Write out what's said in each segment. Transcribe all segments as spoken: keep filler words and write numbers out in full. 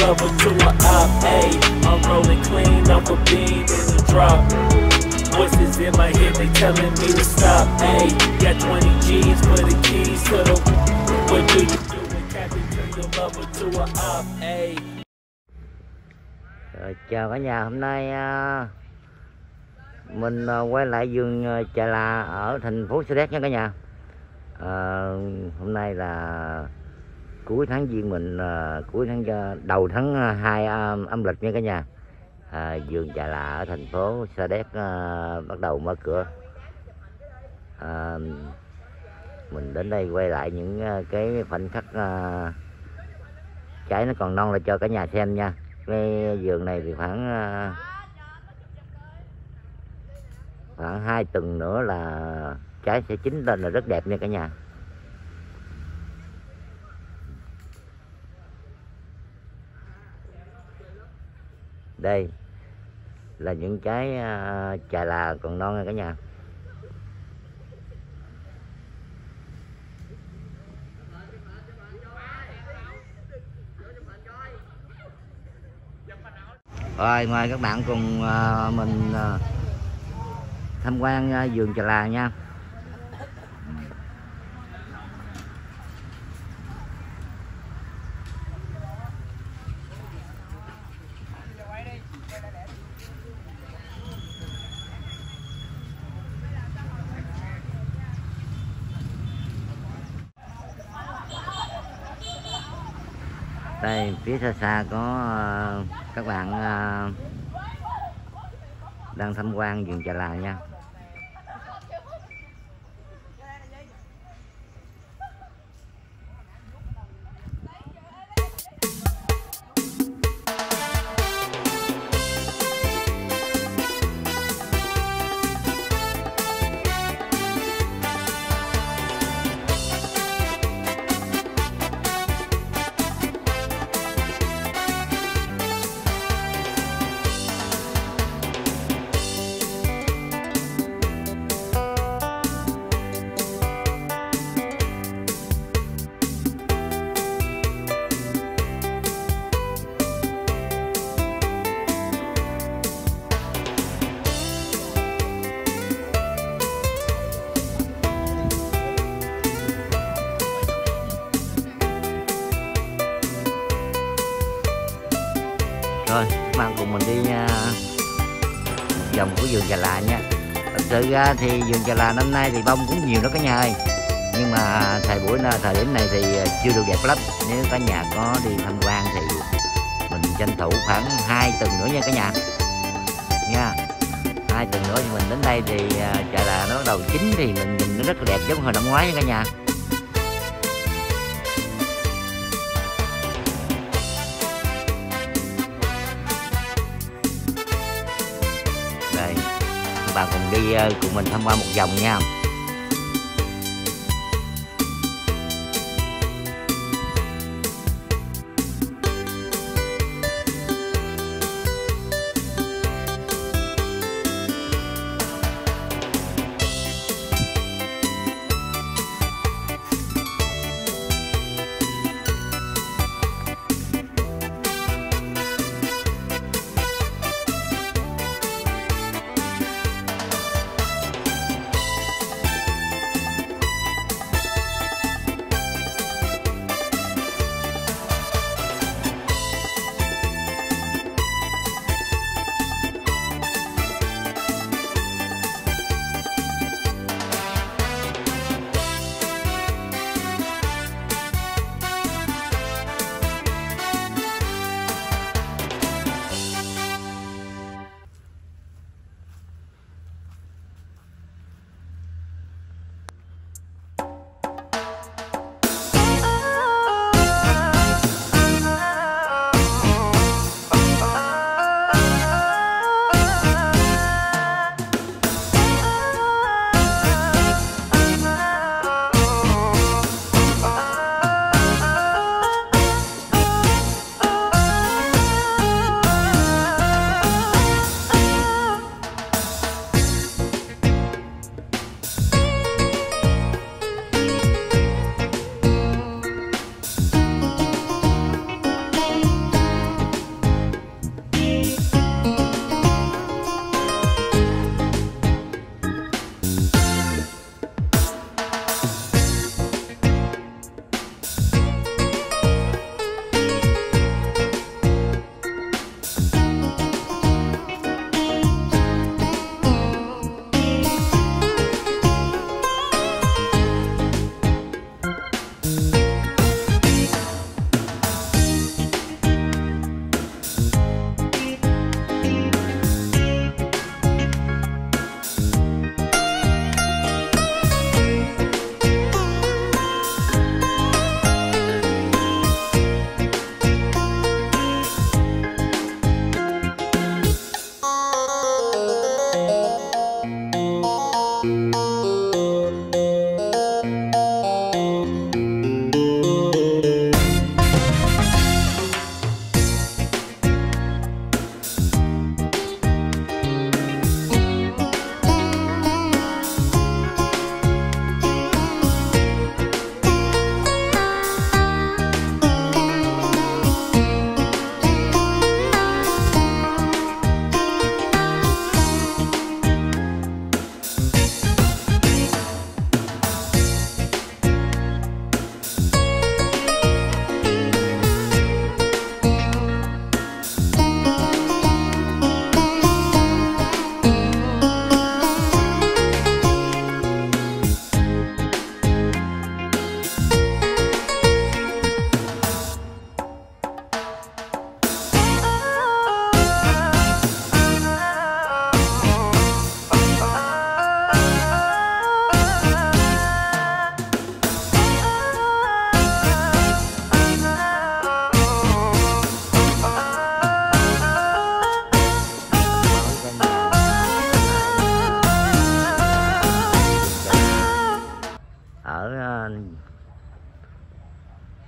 lover to a op. Ayy, I'm rolling clean off a beam in the drop. Voices in my head, they telling me to stop. Ayy, got twenty G's for the keys to the. What do you do when Captain turn your lover to a op? Ayy. Rồi, chào cả nhà, hôm nay uh, mình uh, quay lại vườn uh, Chà La ở thành phố Sa Đéc nha cả nhà. Uh, hôm nay là cuối tháng Giêng Mịn, uh, cuối tháng uh, đầu tháng hai uh, âm lịch nha cả nhà. Uh, vườn Chà La ở thành phố Sa Đéc uh, bắt đầu mở cửa. Uh, mình đến đây quay lại những uh, cái khoảnh khắc uh, trái nó còn non là cho cả nhà xem nha. Cái vườn này thì khoảng khoảng hai tuần nữa là trái sẽ chín lên là rất đẹp nha cả nhà. Đây là những trái Chà La còn non nha cả nhà. Rồi, mời các bạn cùng uh, mình uh, tham quan uh, vườn Chà La nha. Đây, phía xa xa có uh, các bạn uh, đang tham quan vườn Chà La nha. Rồi, các bạn cùng mình đi uh, vòng của vườn Chà La nha. Thật sự ra thì vườn Chà La năm nay thì bông cũng nhiều đó cả nhà ơi. Nhưng mà thời buổi thời điểm này thì chưa được đẹp lắm. Nếu cả nhà có đi tham quan thì mình tranh thủ khoảng hai tuần nữa nha cả nhà. Nha. Hai tuần nữa thì mình đến đây thì uh, Chà La nó bắt đầu chín thì mình nhìn nó rất là đẹp giống hồi năm ngoái nha cả nhà. Bạn cùng đi cùng mình tham quan một vòng nha.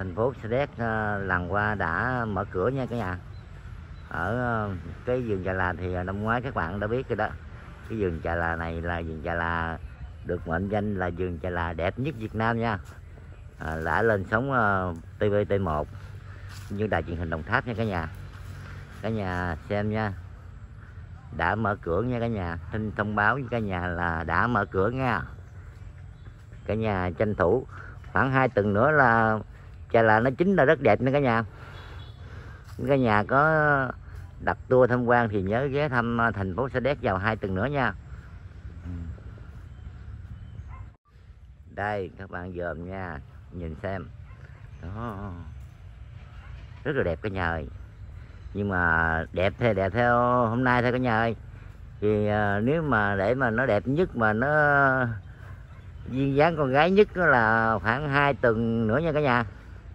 thành phố Sa Đéc lần qua đã mở cửa nha cả nhà. Ở cái vườn Chà La thì năm ngoái các bạn đã biết cái đó. Cái vườn Chà La này là vườn Chà La được mệnh danh là vườn Chà La đẹp nhất Việt Nam nha. À, đã lên sóng uh, tê vê T một như đài truyền hình Đồng Tháp nha cả nhà. Cả nhà xem nha. Đã mở cửa nha cả nhà. Xin thông báo với cả nhà là đã mở cửa nha. Cả nhà tranh thủ khoảng hai tuần nữa là Chà La nó chín là rất đẹp nha cả nhà. Cả nhà có đặt tour tham quan thì nhớ ghé thăm thành phố Sa Đéc vào hai tuần nữa nha. Đây các bạn dòm nha, nhìn xem đó, rất là đẹp cả nhà ơi. Nhưng mà đẹp theo đẹp theo hôm nay thôi cả nhà ơi. Thì à, nếu mà để mà nó đẹp nhất mà nó duyên dáng con gái nhất đó là khoảng hai tuần nữa nha cả nhà.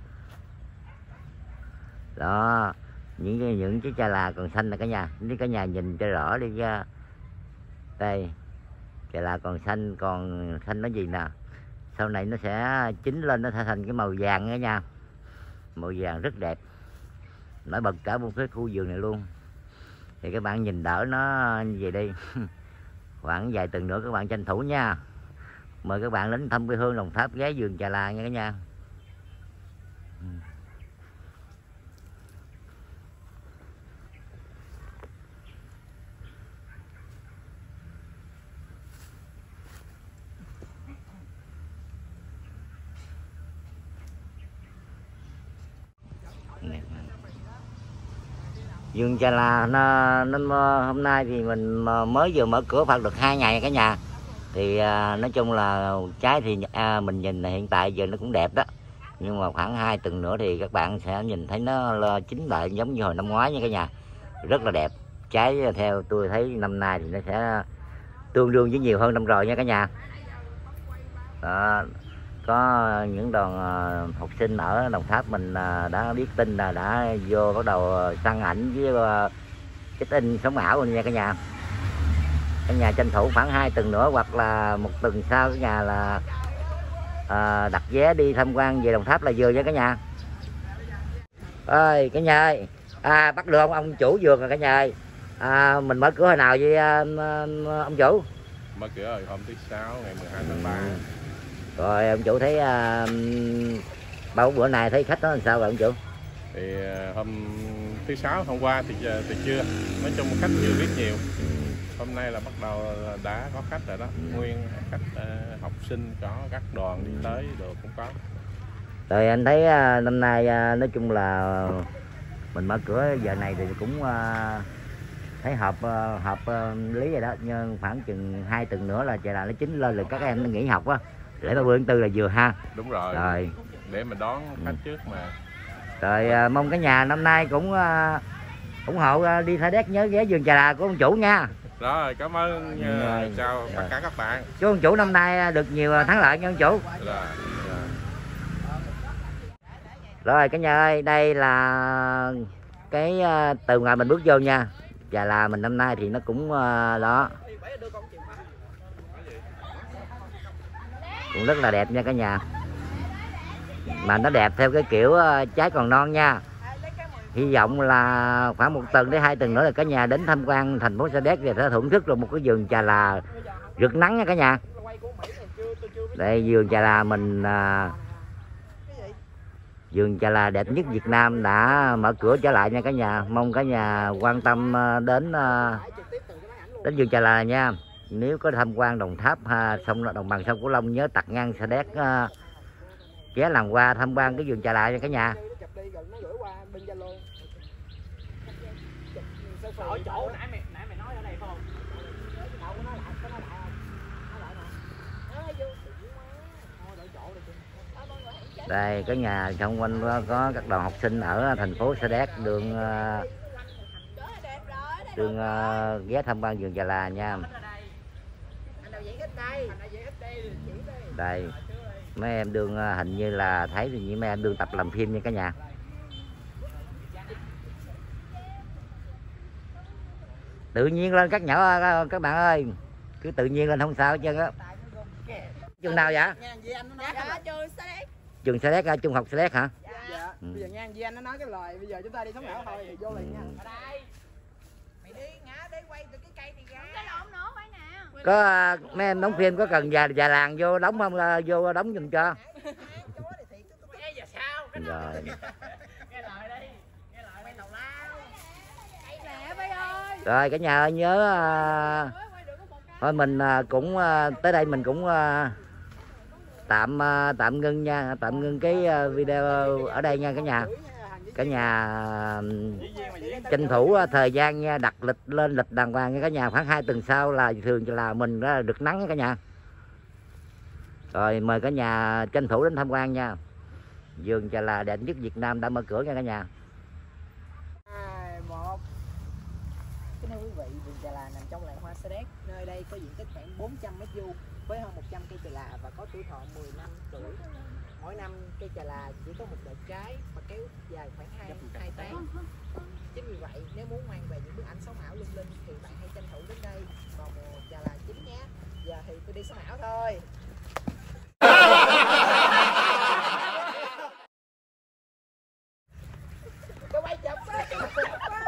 Đó, những cái những cái Chà La còn xanh nè cả nhà. Nếu cả nhà nhìn cho rõ đi nha. Đây, Chà La còn xanh, còn xanh nó gì nè. Sau này nó sẽ chín lên, nó sẽ thành cái màu vàng nha nha. Màu vàng rất đẹp, nổi bật cả một cái khu vườn này luôn. Thì các bạn nhìn đỡ nó như vậy đi. Khoảng vài tuần nữa các bạn tranh thủ nha. Mời các bạn đến thăm quê hương Đồng Tháp, ghé vườn Chà La nha cả nhà. Vườn Chà La nó, nó hôm nay thì mình mới vừa mở cửa phạt được hai ngày cả nhà. Thì à, nói chung là trái thì à, mình nhìn là hiện tại giờ nó cũng đẹp đó. Nhưng mà khoảng hai tuần nữa thì các bạn sẽ nhìn thấy nó chín lại giống như hồi năm ngoái nha cả nhà. Rất là đẹp. Trái theo tôi thấy năm nay thì nó sẽ tương đương với nhiều hơn năm rồi nha cả nhà. Đó. Có những đoàn uh, học sinh ở Đồng Tháp mình uh, đã biết tin là đã vô bắt đầu săn ảnh với uh, check in sống ảo rồi nha cả nhà. Cả nhà tranh thủ khoảng hai tuần nữa hoặc là một tuần sau cả nhà là uh, đặt vé đi tham quan về Đồng Tháp là vừa nha cả nhà. Ơi cả nhà ơi, à, bắt được ông ông chủ vườn rồi cả nhà ơi. À, mình mở cửa hồi nào vậy uh, ông chủ? Mở cửa rồi hôm thứ sáu ngày mười hai tháng ba. Rồi ông chủ thấy uh, bao bữa nay thấy khách đó làm sao rồi ông chủ? Thì uh, hôm thứ sáu hôm qua thì thì chưa, nói chung khách chưa biết nhiều. Hôm nay là bắt đầu đã có khách rồi đó, nguyên khách uh, học sinh có, các đoàn đi tới đồ cũng có. Rồi anh thấy uh, năm nay uh, nói chung là mình mở cửa giờ này thì cũng uh, thấy hợp uh, hợp uh, lý rồi đó, nhưng khoảng chừng hai tuần nữa là Chà La nó chín lên rồi các em nó nghỉ học á. Lễ ba mươi tháng tư là vừa ha. Đúng rồi. Rồi. Để mình đón khách ừ. trước mà. Rồi à, mong cả nhà năm nay cũng à, ủng hộ à, đi Sa Đéc nhớ ghé vườn Chà La của ông chủ nha. Rồi, cảm ơn. Rồi. Chào rồi. Tất cả các bạn. Chúc ông chủ năm nay được nhiều thắng lợi nha ông chủ. Rồi. Rồi. Rồi cả nhà ơi, đây là cái à, từ ngày mình bước vô nha. Chà La mình năm nay thì nó cũng à, đó. Cũng rất là đẹp nha cả nhà. Mà nó đẹp theo cái kiểu uh, trái còn non nha. Hy vọng là khoảng một tuần đến hai tuần nữa là cả nhà đến tham quan thành phố Sa Đéc và sẽ thưởng thức được một cái vườn Chà La rực nắng nha cả nhà. Đây vườn Chà La mình uh, vườn Chà La đẹp nhất Việt Nam đã mở cửa trở lại nha cả nhà. Mong cả nhà quan tâm uh, đến uh, đến vườn Chà La nha. Nếu có tham quan Đồng Tháp ha, sông đồng bằng sông Cửu Long nhớ tạt ngang Sa Đéc uh, ghé lần qua tham quan cái vườn Chà La nha cả nhà. Đây cái nhà xung quanh có, có các đoàn học sinh ở thành phố Sa Đéc đường uh, đường uh, ghé tham quan vườn Chà La nha. Đây mấy em đương hình như là thấy thì mấy em đương tập làm phim nha cả nhà. Tự nhiên lên các nhỏ các bạn ơi, cứ tự nhiên lên không sao hết trơn á. Trường nào vậy? Trường Sa Đéc, trường học Sa Đéc hả? Dạ. Ừ. Bây giờ nha, Duy Anh nó nói cái lời bây giờ chúng ta đi sống ảo thôi thì vô liền nha. Ở đây. Mày đi ngã để quay từ cái cây này ra. Cái lộn nữa phải nè. Có à, mấy em đóng phim có cần già già làng vô đóng không, là vô đóng giùm cho. Cái giờ sao? Cái Rồi. nghe lời đi. Nghe lời quay tàu lao. Lẹ bay ơi. Rồi cả nhà ơi nhớ à, thôi mình à, cũng à, tới đây mình cũng à, tạm à, tạm ngưng nha, tạm ngưng cái à, video ở đây nha cả nhà. Cả nhà à, tranh thủ à, thời gian nha, đặt lịch lên lịch đàng hoàng nha cả nhà, khoảng hai tuần sau là thường là mình đã được nắng nha cả nhà. Rồi mời cả nhà tranh thủ đến tham quan nha. Vườn Trà Là đẹp nhất Việt Nam đã mở cửa nha cả nhà. hai, một. Kính thưa quý vị, vườn Trà Là nằm trong làng hoa Sa Đéc. Nơi đây có diện tích khoảng bốn trăm mét vuông với hơn một trăm cây trà là và có tuổi thọ mười năm tuổi. Mỗi năm cây trà là chỉ có một đợt trái và kéo dài khoảng hai hai tháng. Chính vì vậy, nếu muốn mang về những bức ảnh sống ảo lung linh thì bạn hãy tranh thủ đến đây vào mùa trà là chín nhé. Giờ thì tôi đi sống ảo thôi. Tôi quay chụp á, tôi chụp á.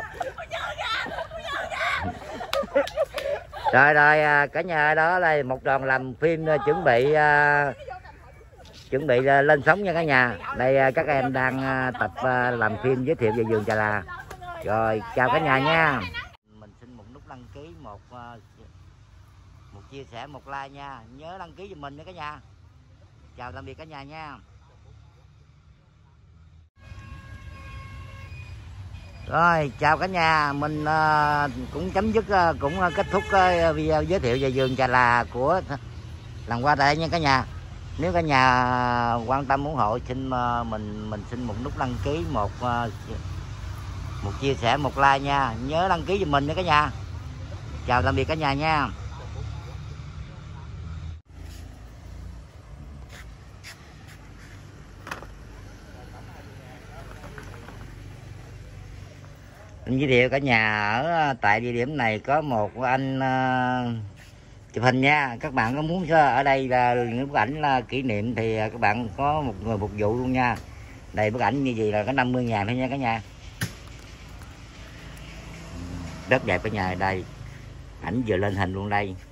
Rồi rồi à, cả nhà đó là một đoàn làm phim à, chuẩn bị à, chuẩn bị à, lên sóng nha cả nhà. Đây à, các em đang à, tập à, làm phim giới thiệu về vườn Trà Là. Rồi chào cả nhà nha. Mình xin một nút đăng ký, một à, một chia sẻ, một like nha. Nhớ đăng ký giùm mình nha cả nhà. Chào tạm biệt cả nhà nha. Rồi chào cả nhà, mình uh, cũng chấm dứt uh, cũng uh, kết thúc uh, video giới thiệu về vườn Trà Là của làng hoa tại nha cả nhà. Nếu cả nhà quan tâm ủng hộ xin uh, mình mình xin một nút đăng ký, một uh, một chia sẻ, một like nha. Nhớ đăng ký giùm mình nha cả nhà. Chào tạm biệt cả nhà nha. Giới thiệu cả nhà ở tại địa điểm này có một anh uh, chụp hình nha. Các bạn có muốn ở đây là những bức ảnh là kỷ niệm thì các bạn có một người phục vụ luôn nha. Đây bức ảnh như vậy là có năm mươi ngàn thôi nha cả nhà. Rất đẹp cả nhà. Đây ảnh vừa lên hình luôn đây.